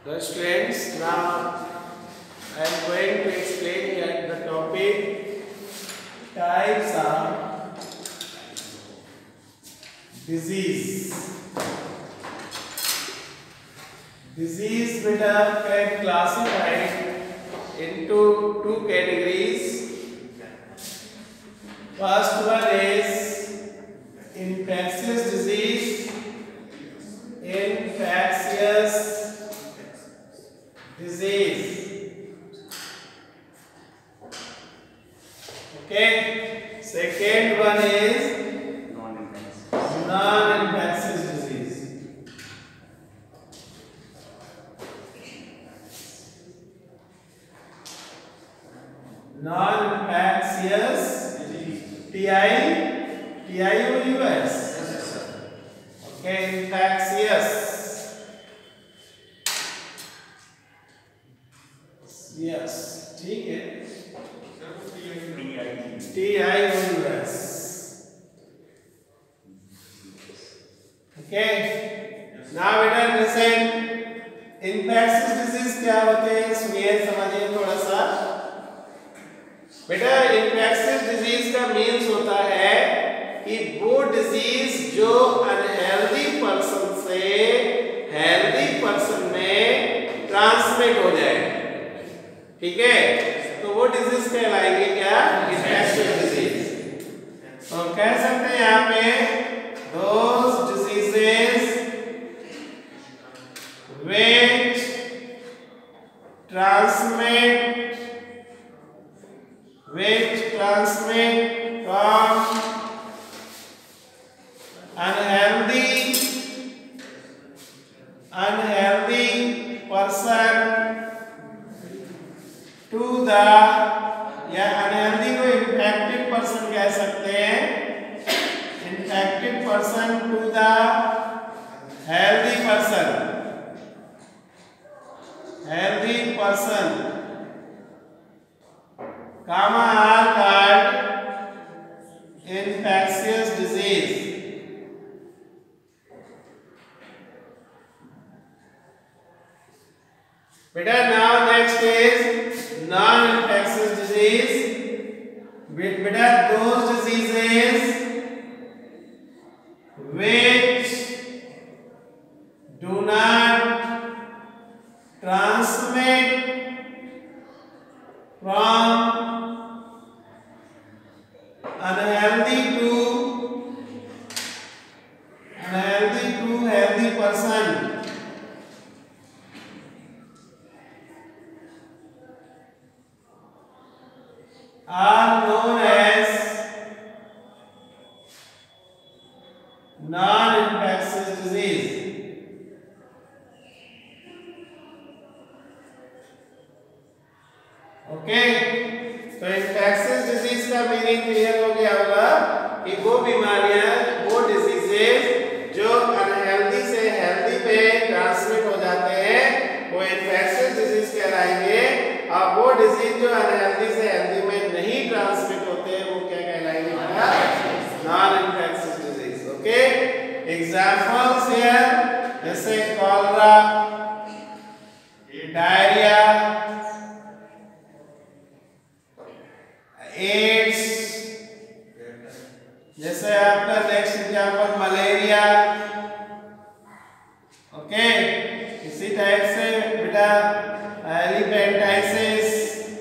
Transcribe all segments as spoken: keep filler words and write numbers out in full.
So students, now I am going to explain here the topic types of disease. Disease beta can classified into two categories. First one is infectious disease. Infectious disease. Okay. Second one is non-infectious. Non-infectious disease. Non-infectious disease. T I T I O U S. Okay. Infectious. Yes, ठीक है. T I O U S. Okay. Now बेटा listen. Infectious disease क्या होते हैं? सुनिए, समझिए थोड़ा सा. बेटा infectious disease का मीन्स होता है कि वो डिजीज जो अनहेल्दी पर्सन से हेल्दी पर्सन में ट्रांसमिट हो जाए. ठीक है, तो वो डिजीज कहलाएंगे क्या? Infectious disease. तो कह सकते हैं यहाँ पे those diseases which transmit which transmit from unhealthy unhealthy person to the या अनहेल्दी को इन्फेक्टेड पर्सन कह सकते हैं. Infected person to the healthy person. Healthy person comma are called infectious disease. बेटा now next is non-infectious disease. Beta those diseases which do not transmit from unhealthy to unhealthy to healthy person. Are known as non-infectious disease. Okay, तो infectious disease का meaning clear हो गया होगा कि वो बीमारियां, वो डिजीजेस जो अनहेल्दी से हेल्दी पे ट्रांसमिट हो जाते हैं वो infectious disease कहलाएंगे. और वो डिजीज जो अनहेल्दी से हेल्दी में नहीं ट्रांसमिट होते हैं वो क्या कहलाएंगे? Non infectious disease. Okay, examples here जैसे कॉलरा, डायरिया, एड्स. जैसे आपका नेक्स्ट एग्जांपल मलेरिया. ओके, इसी टाइप से बेटा एलिफेंटाइसिस.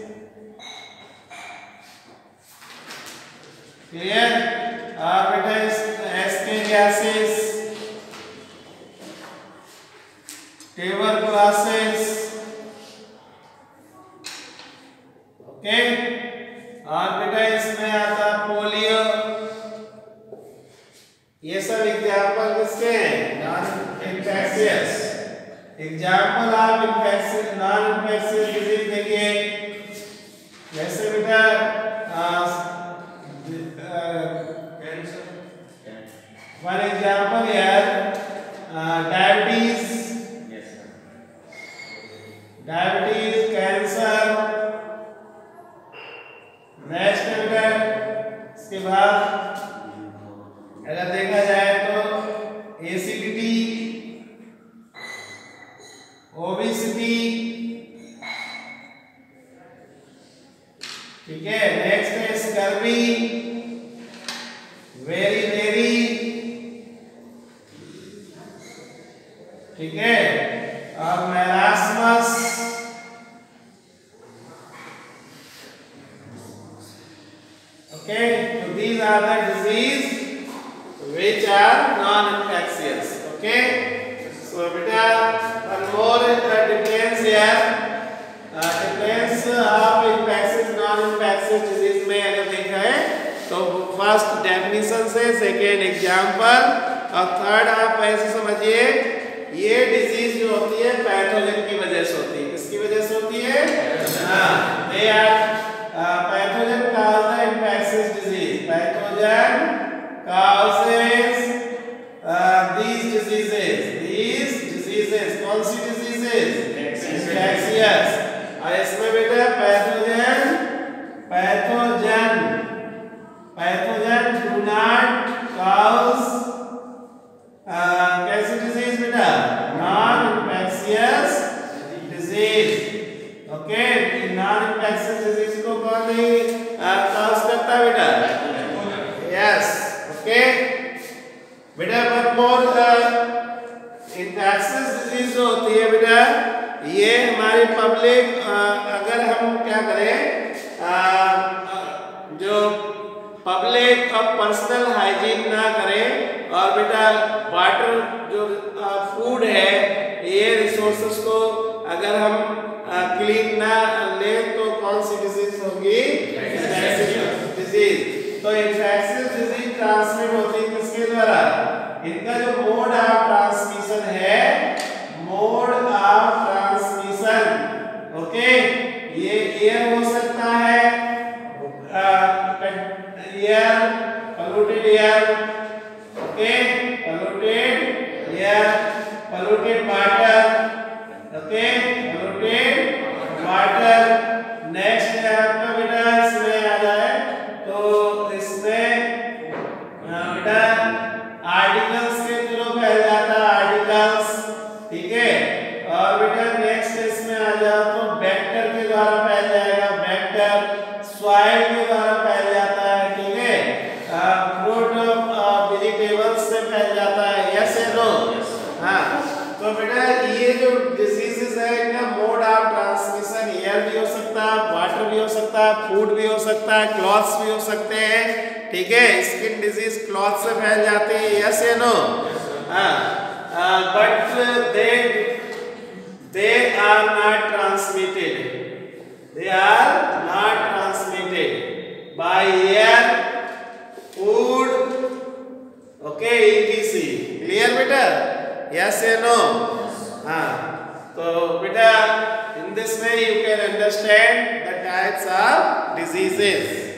क्लियर? और बेटा एस्केरियासिस, ट्यूबरकुलोसिस. ओके, और बेटा इसमें आता पोलियो. ये सब एग्जाम्पल किसके हैं? Non infectious. एग्जाम्पल आप इन्फेक्शियस नॉन इन्फेक्शियस डिजीज देखिए. जैसे बेटा वन एग्जाम्पल यार डायबिटीज. Diabetes, cancer. नेक्स्ट बेटा इसके बाद अगर देखा जाए तो एसिडिटी, ओबेसिटी, ठीक है, और marasmus, okay, so these are the disease which are non-infectious. Okay, so beta one more uh, difference here, uh, difference of infectious non-infectious disease में अगर देखा है तो फर्स्ट डेफिनेशन से, सेकेंड एग्जाम्पल, और थर्ड आप ऐसे समझिए ये डिजीज जो होती है पैथोजन की वजह से होती है। किसकी वजह से होती है? हाँ, they are pathogen cause the infectious disease, pathogen causes uh, these diseases, these diseases, कौन सी diseases? Infectious। और इसमें बेटा pathogen, pathogen, pathogen do not cause uh, कैसी disease बेटा? Non-infectious disease। Okay, non-infectious disease को कौन नहीं cause करता बेटा? Yes। ओके बेटा, वन मोर इंफेक्शियस डिजीज जो होती है बेटा, ये हमारी पब्लिक, अगर हम क्या करें, आ, जो पब्लिक और पर्सनल हाइजीन ना करें, और बेटा वाटर जो फूड है, ये रिसोर्सेस को अगर हम क्लीन ना लें तो कौन सी डिजीज होगी? Infectious disease. तो इंफेक्शियस डिजीज ट्रांसमिट होती है किसके द्वारा? इनका जो मोड ऑफ ट्रांसमिशन है, मोड ऑफ ट्रांसमिशन, ओके, ये एयर हो सकता है, air, polluted air, okay, polluted air, polluted water, okay, polluted water. Next है आपका बेटा, इसमें आ जाए तो इसमें बेटा आर्टिकल्स के थ्रू फैल जाता है, आर्टिकल्स, ठीक है, और बेटा नेक्स्ट इसमें आ जाओ तो वेक्टर के द्वारा फैल जाएगा, वेक्टर, सॉइल के द्वारा फैल जाता है, ठीक है, फ्रूट ऑफ वेजिटेबल्स से फैल जाता है, यस या नो? हाँ, तो बेटा ये जो डिजीजेस है इनका मोड ऑफ ट्रांसमिशन एयर भी हो सकता है, वाटर भी हो सकता है, फूड भी हो सकता है, क्लॉथ्स भी हो सकते हैं, ठीक है, स्किन डिजीज क्लॉथ से फैल जाते हैं, यस या नो? हाँ, but they they are not transmitted, they are not transmitted by air, food, okay, ETC. Clear बेटा? यस या नो? हाँ, तो बेटा in this way you can understand the types of diseases.